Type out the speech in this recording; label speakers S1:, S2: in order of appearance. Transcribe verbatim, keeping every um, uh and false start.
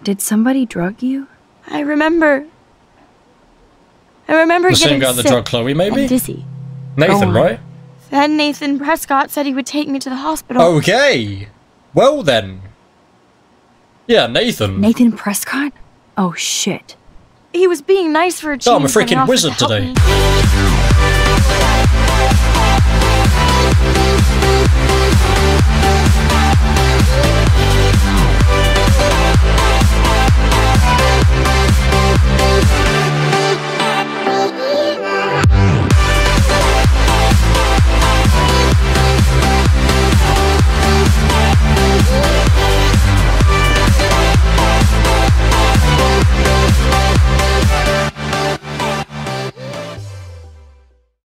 S1: Did somebody drug you?
S2: I remember... I remember
S3: the
S2: getting
S3: same guy that
S2: sick
S3: drugged Chloe, maybe?
S2: and dizzy.
S3: Nathan, right?
S2: Then Nathan Prescott said he would take me to the hospital.
S3: Okay. Well then. Yeah, Nathan.
S1: Nathan Prescott? Oh shit.
S2: He was being nice for a change.
S3: Oh, I'm a
S2: when he
S3: freaking
S2: offered
S3: wizard
S2: to help
S3: today.
S2: me.